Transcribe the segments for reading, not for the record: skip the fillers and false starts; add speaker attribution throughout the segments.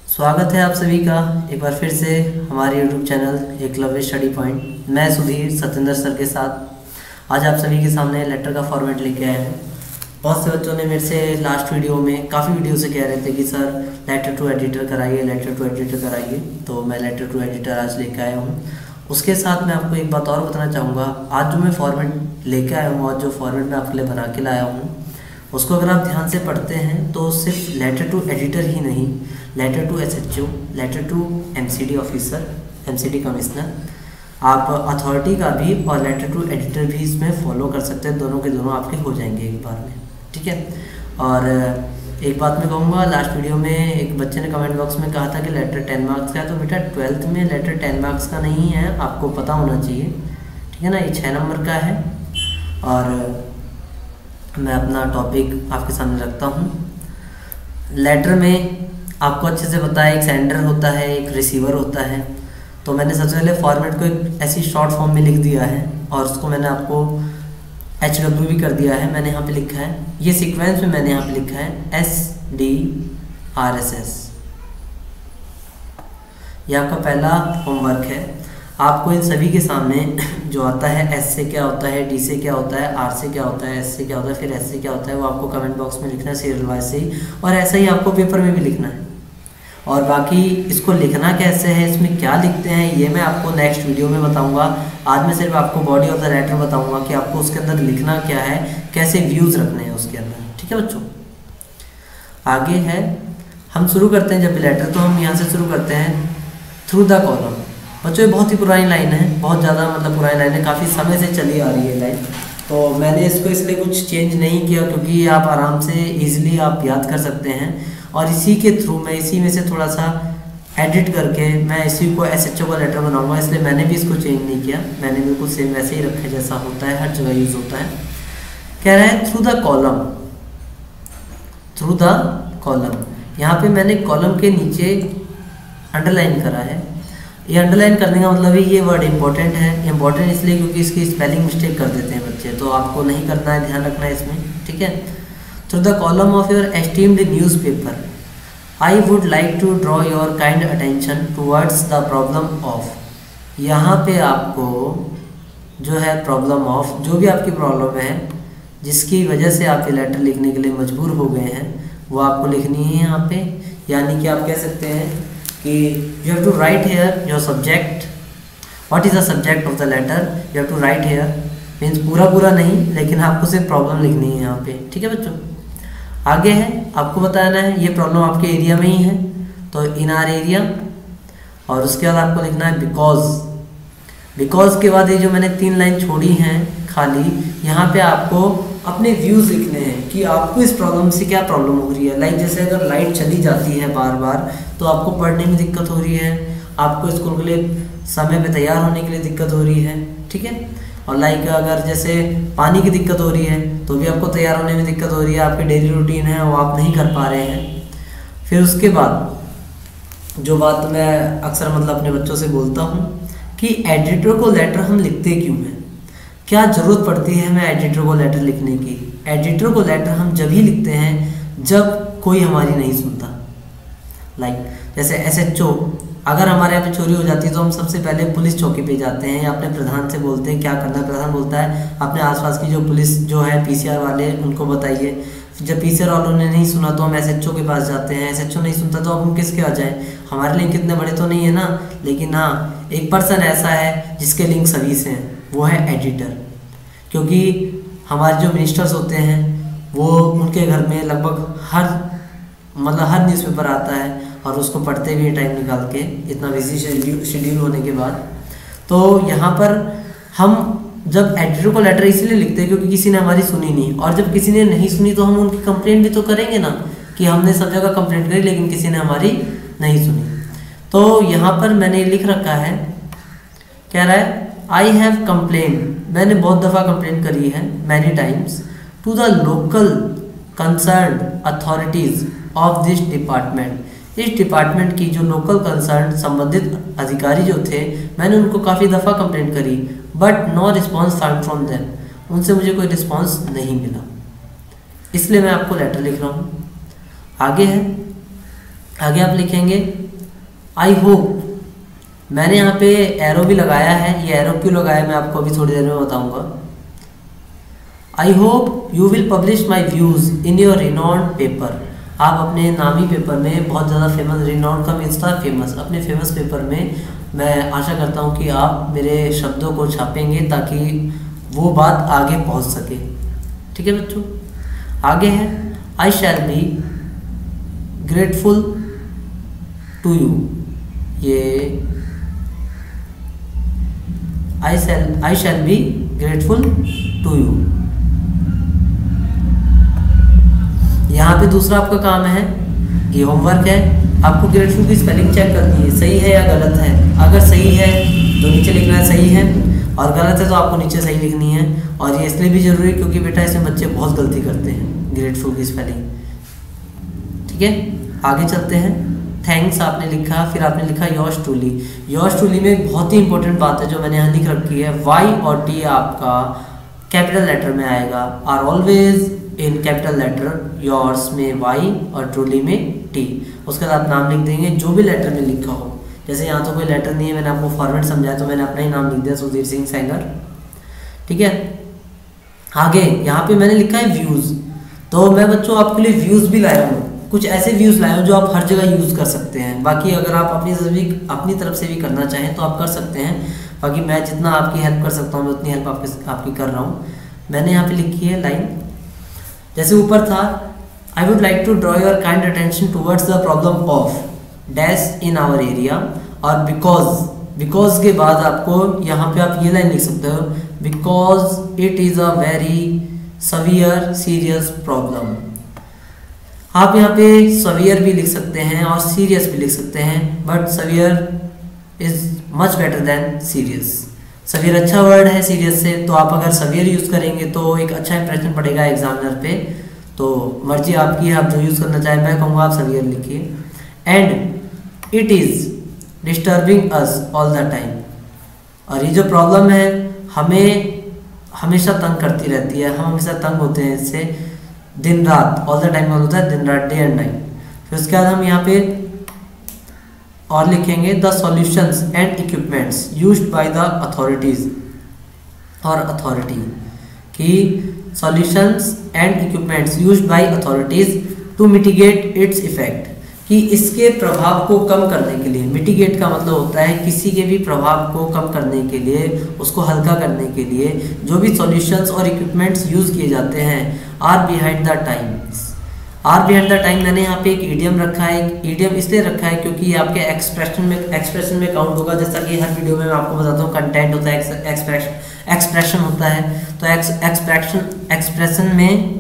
Speaker 1: स्वागत है आप सभी का एक बार फिर से हमारे YouTube channel Eklavya study point. मैं सुधीर सत्येंद्र सर के साथ आज आप सभी के सामने लेटर का फॉर्मेट लेके आए हैं। बहुत से बच्चों ने मेरे से लास्ट वीडियो में काफ़ी वीडियो से कह रहे थे कि सर लेटर टू एडिटर कराइए, लेटर टू एडिटर कराइए। तो मैं लेटर टू एडिटर आज लेके आया हूँ। उसके साथ मैं आपको एक बात और बताना चाहूँगा। आज जो मैं फॉर्मेट लेके आया हूँ और जो फॉर्मेट मैं आपके लिए बना के लाया हूँ उसको अगर आप ध्यान से पढ़ते हैं तो सिर्फ लेटर टू एडिटर ही नहीं, letter to SHO, letter to MCD officer, MCD commissioner, आप अथॉरिटी का भी और लेटर टू एडिटर भी इसमें फॉलो कर सकते हैं। दोनों के दोनों आपके हो जाएंगे एक बार में, ठीक है। और एक बात मैं कहूँगा, लास्ट वीडियो में एक बच्चे ने कमेंट बॉक्स में कहा था कि लेटर 10 मार्क्स का है। तो बेटा 12th में लेटर 10 मार्क्स का नहीं है, आपको पता होना चाहिए, ठीक है ना। ये 6 नंबर का है। और मैं अपना टॉपिक आपके सामने रखता हूँ। लेटर में आपको अच्छे से पता है एक सेंडर होता है, एक रिसीवर होता है। तो मैंने सबसे पहले फॉर्मेट को एक ऐसी शॉर्ट फॉर्म में लिख दिया है और उसको मैंने आपको HW भी कर दिया है। मैंने यहाँ पे लिखा है, ये सीक्वेंस में मैंने यहाँ पे लिखा है SDRSS। ये आपका पहला होमवर्क है। आपको इन सभी के सामने जो आता है S से क्या होता है, D से क्या होता है, R से क्या होता है, S से क्या होता है, फिर S से क्या होता है, वो आपको कमेंट बॉक्स में लिखना है सीरियल वाइज से ही। और ऐसा ही आपको पेपर में भी लिखना है। और बाकी इसको लिखना कैसे है, इसमें क्या लिखते हैं, ये मैं आपको नेक्स्ट वीडियो में बताऊंगा। आज मैं सिर्फ आपको बॉडी ऑफ द लेटर बताऊंगा कि आपको उसके अंदर लिखना क्या है, कैसे व्यूज़ रखने हैं उसके अंदर, ठीक है बच्चों। आगे है, हम शुरू करते हैं जब लेटर, तो हम यहाँ से शुरू करते हैं थ्रू द कॉलम। बच्चों ये बहुत ही पुरानी लाइन है, बहुत ज़्यादा मतलब पुरानी लाइन है, काफ़ी समय से चली आ रही है लाइन। तो मैंने इसको इसलिए कुछ चेंज नहीं किया क्योंकि आप आराम से ईजिली आप याद कर सकते हैं। और इसी के थ्रू मैं इसी में से थोड़ा सा एडिट करके मैं इसी को एसएचओ का लेटर बनाऊंगा, इसलिए मैंने भी इसको चेंज नहीं किया। मैंने बिल्कुल सेम वैसे ही रखा जैसा होता है, हर जगह यूज़ होता है। कह रहा है through the column, through the column. यहाँ पे मैंने कॉलम के नीचे अंडरलाइन करा है। ये अंडरलाइन करने का मतलब है ये वर्ड इंपॉर्टेंट है। इंपॉर्टेंट इसलिए क्योंकि इसकी स्पेलिंग मिस्टेक कर देते हैं बच्चे, तो आपको नहीं करना है, ध्यान रखना है इसमें, ठीक है। Through the column of your esteemed newspaper I would like to draw your kind attention towards the problem of. यहाँ पे आपको जो है प्रॉब्लम ऑफ, जो भी आपकी प्रॉब्लम है जिसकी वजह से आप ये लेटर लिखने के लिए मजबूर हो गए हैं, वो आपको लिखनी है यहाँ पे। यानी कि आप कह सकते हैं कि you have to write here your subject, what is the subject of the letter, you have to write here, means पूरा नहीं लेकिन आपको सिर्फ प्रॉब्लम लिखनी है यहाँ पे, ठीक है बच्चों। आगे है, आपको बताना है ये प्रॉब्लम आपके एरिया में ही है, तो इन आर एरिया। और उसके बाद आपको लिखना है बिकॉज। बिकॉज के बाद ये जो मैंने 3 लाइन छोड़ी हैं खाली, यहाँ पे आपको अपने व्यूज़ लिखने हैं कि आपको इस प्रॉब्लम से क्या प्रॉब्लम हो रही है। लाइक जैसे अगर लाइट चली जाती है बार बार तो आपको पढ़ने में दिक्कत हो रही है, आपको स्कूल के लिए समय पे तैयार होने के लिए दिक्कत हो रही है, ठीक है। और लाइक अगर जैसे पानी की दिक्कत हो रही है तो भी आपको तैयार होने में दिक्कत हो रही है, आपकी डेली रूटीन है वो आप नहीं कर पा रहे हैं। फिर उसके बाद जो बात मैं अक्सर मतलब अपने बच्चों से बोलता हूँ कि एडिटर को लेटर हम लिखते क्यों हैं, क्या ज़रूरत पड़ती है हमें एडिटर को लेटर लिखने की। एडिटर को लेटर हम जब ही लिखते हैं जब कोई हमारी नहीं सुनता। लाइक जैसे एसएचओ, अगर हमारे यहाँ पे चोरी हो जाती है तो हम सबसे पहले पुलिस चौकी पे जाते हैं या अपने प्रधान से बोलते हैं क्या करना है। प्रधान बोलता है अपने आसपास की जो पुलिस जो है पीसीआर वाले उनको बताइए। जब पीसीआर वालों ने नहीं सुना तो हम एसएचओ के पास जाते हैं। एसएचओ नहीं सुनता तो अब हम किसके आ जाएं, हमारे लिंक इतने बड़े तो नहीं है ना, लेकिन हाँ एक पर्सन ऐसा है जिसके लिंक सभी से हैं, वो है एडिटर। क्योंकि हमारे जो मिनिस्टर्स होते हैं वो उनके घर में लगभग हर न्यूज़पेपर आता है और उसको पढ़ते भी टाइम निकाल के, इतना बिजी शेड्यूल होने के बाद। तो यहाँ पर हम जब एडिटर को लेटर इसलिए लिखते हैं क्योंकि किसी ने हमारी सुनी नहीं, और जब किसी ने नहीं सुनी तो हम उनकी कंप्लेंट भी तो करेंगे ना कि हमने सब जगह कंप्लेंट करी लेकिन किसी ने हमारी नहीं सुनी। तो यहाँ पर मैंने लिख रखा है, कह रहा है आई हैव कंप्लेन, मैंने बहुत दफ़ा कंप्लेंट करी है, many times, to the local concern authorities of this department. इस डिपार्टमेंट की जो लोकल कंसर्न संबंधित अधिकारी जो थे, मैंने उनको काफ़ी दफ़ा कंप्लेंट करी, but no response found from them, उनसे मुझे कोई रिस्पॉन्स नहीं मिला, इसलिए मैं आपको लेटर लिख रहा हूँ। आगे है आगे आप लिखेंगे आई होप, मैंने यहाँ पे एरो भी लगाया है, ये एरो क्यों लगाया मैं आपको अभी थोड़ी देर में बताऊंगा। I hope you will publish my views in your renowned paper, आप अपने नामी पेपर में, बहुत ज़्यादा फेमस, रिनाउंड का मीन्स था फेमस, अपने फेमस पेपर में मैं आशा करता हूँ कि आप मेरे शब्दों को छापेंगे ताकि वो बात आगे पहुँच सके। ठीक है बच्चों, आगे है I shall be grateful to you, ये I shall be grateful to you. यहाँ पे दूसरा आपका काम है, ये होमवर्क है, आपको ग्रेटफुल की स्पेलिंग चेक करनी है, सही है या गलत है। अगर सही है तो नीचे लिखना है सही है, और गलत है तो आपको नीचे सही लिखनी है। और ये इसलिए भी जरूरी है क्योंकि बेटा इसमें बच्चे बहुत गलती करते हैं ग्रेटफुल की स्पेलिंग। ठीक है, आगे चलते हैं। थैंक्स आपने लिखा, फिर आपने लिखा योर्स ट्रूली। योर्स ट्रूली में एक बहुत ही इंपॉर्टेंट बात है जो मैंने यहाँ लिख रखी है, वाई और टी आपका कैपिटल लेटर में आएगा, are always in capital letter, yours में वाई और ट्रूली में टी। उसके बाद आप नाम लिख देंगे जो भी लेटर में लिखा हो, जैसे यहाँ तो कोई लेटर नहीं है, मैंने आपको फॉर्मेट समझाया तो मैंने अपना ही नाम लिख दिया, सुधीर सिंह सैंगर। ठीक है, आगे यहाँ पे मैंने लिखा है व्यूज़, तो मैं बच्चों आपके लिए व्यूज़ भी लाया हूँ, कुछ ऐसे व्यूज़ लाए हूँ जो आप हर जगह यूज़ कर सकते हैं। बाकी अगर आप अपनी तरफ से भी करना चाहें तो आप कर सकते हैं, बाकी मैं जितना आपकी हेल्प कर सकता हूँ मैं उतनी हेल्प आपकी कर रहा हूँ। मैंने यहाँ पे लिखी है लाइन, जैसे ऊपर था I would like to draw your kind attention towards the problem of dash in our area, और बिकॉज के बाद आपको यहाँ पे आप ये लाइन लिख सकते हो, because it is a very severe serious problem. आप यहाँ पे सवियर भी लिख सकते हैं और सीरियस भी लिख सकते हैं, but severe is much better than serious. Severe अच्छा वर्ड है सीरियस से, तो आप अगर सवियर यूज़ करेंगे तो एक अच्छा इंप्रेशन पड़ेगा एग्जामिनर पे, तो मर्जी आपकी है, आप जो यूज़ करना चाहें। मैं कहूँगा आप सवियर लिखिए। And it is disturbing us all the time, और ये जो प्रॉब्लम है हमें हमेशा तंग करती रहती है, हम हमेशा तंग होते हैं इससे दिन रात, ऑल द टाइम होता है दिन रात, डे एंड नाइट। फिर उसके बाद हम यहाँ पे और लिखेंगे the solutions and equipments used by the authorities, और अथॉरिटी की solutions and equipments used by authorities to mitigate its effect, कि इसके प्रभाव को कम करने के लिए, मिटिगेट का मतलब होता है किसी के भी प्रभाव को कम करने के लिए, उसको हल्का करने के लिए जो भी सॉल्यूशंस और इक्विपमेंट्स यूज़ किए जाते हैं, are behind the times. Are behind the time मैंने यहाँ पे एक ईडियम रखा है, ईडियम इसलिए रखा है क्योंकि ये आपके एक्सप्रेशन में काउंट होगा। जैसा कि हर वीडियो में मैं आपको बताता हूँ कंटेंट होता है, एक्सप्रेशन होता है, तो एक्सप्रेशन में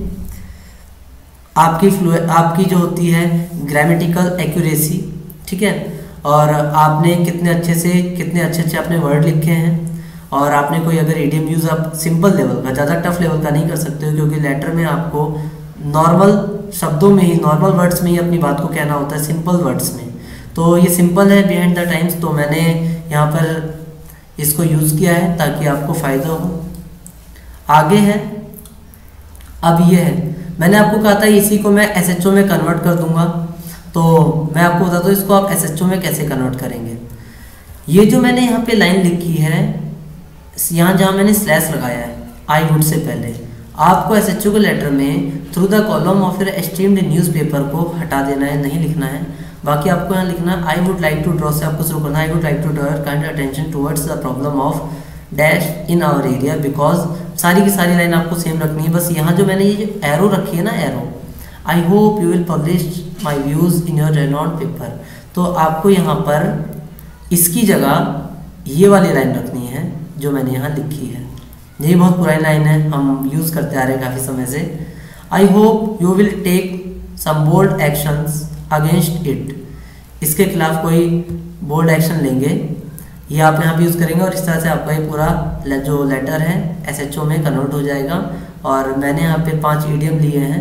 Speaker 1: आपकी जो होती है ग्रामेटिकल एक्यूरेसी, ठीक है, और आपने कितने अच्छे अपने वर्ड लिखे हैं, और आपने कोई अगर ईडियम यूज़ आप सिंपल लेवल का, ज़्यादा टफ लेवल का नहीं कर सकते हो, क्योंकि लेटर में आपको नॉर्मल शब्दों में ही, नॉर्मल वर्ड्स में ही अपनी बात को कहना होता है, सिंपल वर्ड्स में। तो ये सिंपल है बिहाइंड द टाइम्स, तो मैंने यहाँ पर इसको यूज़ किया है ताकि आपको फ़ायदा हो। आगे है, अब ये है, मैंने आपको कहा था इसी को मैं एसएचओ में कन्वर्ट कर दूंगा, तो मैं आपको बताता हूँ इसको आप एसएचओ में कैसे कन्वर्ट करेंगे। ये जो मैंने यहाँ पे लाइन लिखी है, यहाँ जहाँ मैंने स्लैश लगाया है आई वुड से पहले, आपको एसएचओ के लेटर में through the column of your esteemed newspaper को हटा देना है, नहीं लिखना है। बाकी आपको यहाँ लिखना है I would like to draw से आपको शुरू करना है, I would like to draw your kind attention towards the problem of dash in our area, because सारी की सारी लाइन आपको सेम रखनी है। बस यहाँ जो मैंने ये जो एरो रखी है ना, arrow, I hope you will publish my views in your renowned paper, तो आपको यहाँ पर इसकी जगह ये वाली लाइन रखनी है जो मैंने यहाँ लिखी है। ये बहुत पुरानी लाइन है, हम यूज़ करते आ रहे हैं काफ़ी समय से। I hope you will take some bold actions against it, इसके खिलाफ कोई बोल्ड एक्शन लेंगे, ये आप यहाँ पे यूज़ करेंगे, और इस तरह से आपका ये पूरा जो लेटर है एसएचओ में कन्वर्ट हो जाएगा। और मैंने यहाँ पे 5 ईडियम लिए हैं,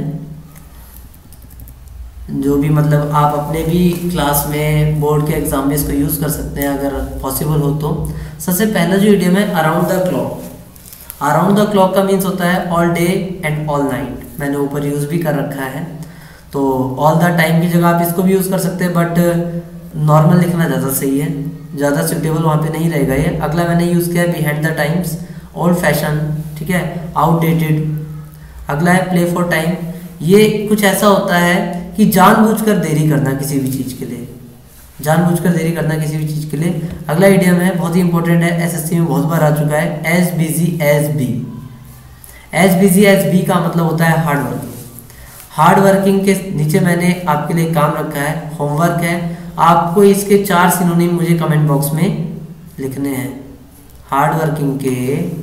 Speaker 1: जो भी मतलब आप अपने भी क्लास में बोर्ड के एग्जाम में इसको यूज़ कर सकते हैं अगर पॉसिबल हो तो। सबसे पहला जो ईडियम है around the clock, around the clock का मीन्स होता है all day and all night, मैंने ऊपर यूज़ भी कर रखा है। तो ऑल द टाइम की जगह आप इसको भी यूज़ कर सकते हैं, बट नॉर्मल लिखना ज़्यादा सही है, ज़्यादा सुटेबल वहाँ पे नहीं रहेगा ये। अगला मैंने यूज़ किया है behind the times, old fashion, ठीक है, आउटडेटेड। अगला है प्ले फॉर टाइम। ये कुछ ऐसा होता है कि जानबूझकर देरी करना किसी भी चीज़ के लिए, जानबूझकर देरी करना किसी भी चीज़ के लिए। अगला इडियम है, बहुत ही इंपॉर्टेंट है, एसएससी में बहुत बार आ चुका है, as busy as bee. As busy as bee का मतलब होता है हार्ड वर्किंग। हार्ड वर्किंग के नीचे मैंने आपके लिए काम रखा है, होमवर्क है, आपको इसके 4 सिनोनिम मुझे कमेंट बॉक्स में लिखने हैं। हार्ड वर्किंग के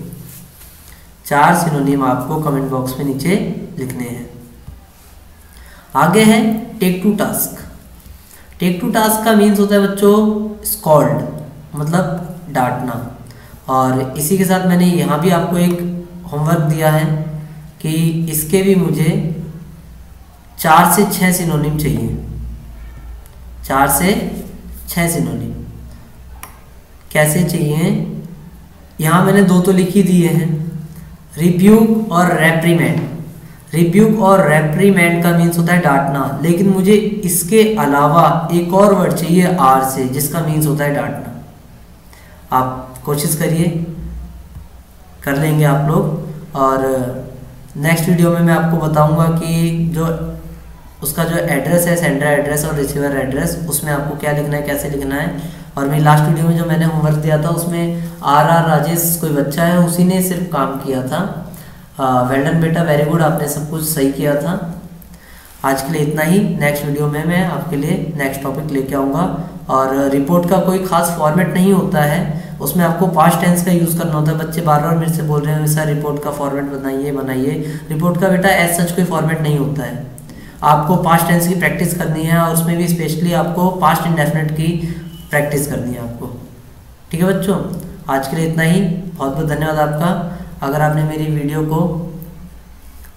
Speaker 1: 4 सिनोनिम आपको कमेंट बॉक्स में नीचे लिखने हैं। आगे है take to task. Take to task का मीन्स होता है बच्चों स्कॉल्ड, मतलब डांटना। और इसी के साथ मैंने यहाँ भी आपको एक होमवर्क दिया है कि इसके भी मुझे 4 से 6 सिनोनिम चाहिए, 4 से 6 सिनोनिम। कैसे चाहिए, यहाँ मैंने 2 तो लिख ही दिए हैं, रिब्यूक और रेप्रीमेंड। रिब्यूक और रेप्रीमेंड का मीन्स होता है डांटना, लेकिन मुझे इसके अलावा एक और वर्ड चाहिए आर से, जिसका मीन्स होता है डांटना। आप कोशिश करिए, कर लेंगे आप लोग। और नेक्स्ट वीडियो में मैं आपको बताऊंगा कि जो उसका जो एड्रेस है, सेंडर एड्रेस और रिसीवर एड्रेस, उसमें आपको क्या लिखना है, कैसे लिखना है। और मेरी लास्ट वीडियो में जो मैंने होमवर्क दिया था उसमें आर राजेश कोई बच्चा है, उसी ने सिर्फ काम किया था। वेल डन बेटा, वेरी गुड, आपने सब कुछ सही किया था। आज के लिए इतना ही। नेक्स्ट वीडियो में मैं आपके लिए नेक्स्ट टॉपिक लेके आऊँगा। और रिपोर्ट का कोई खास फॉर्मेट नहीं होता है, उसमें आपको पास्ट टेंस का यूज़ करना होता है। बच्चे बार बार मेरे से बोल रहे हैं सर रिपोर्ट का फॉर्मेट बनाइए बनाइए। रिपोर्ट का बेटा एज सच कोई फॉर्मेट नहीं होता है, आपको पास्ट टेंस की प्रैक्टिस करनी है, और उसमें भी स्पेशली आपको पास्ट इंडेफिनिट की प्रैक्टिस करनी है आपको। ठीक है बच्चों, आज के लिए इतना ही। बहुत बहुत धन्यवाद आपका। अगर आपको मेरी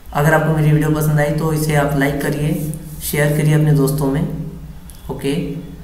Speaker 1: वीडियो पसंद आई तो इसे आप लाइक करिए, शेयर करिए अपने दोस्तों में। ओके।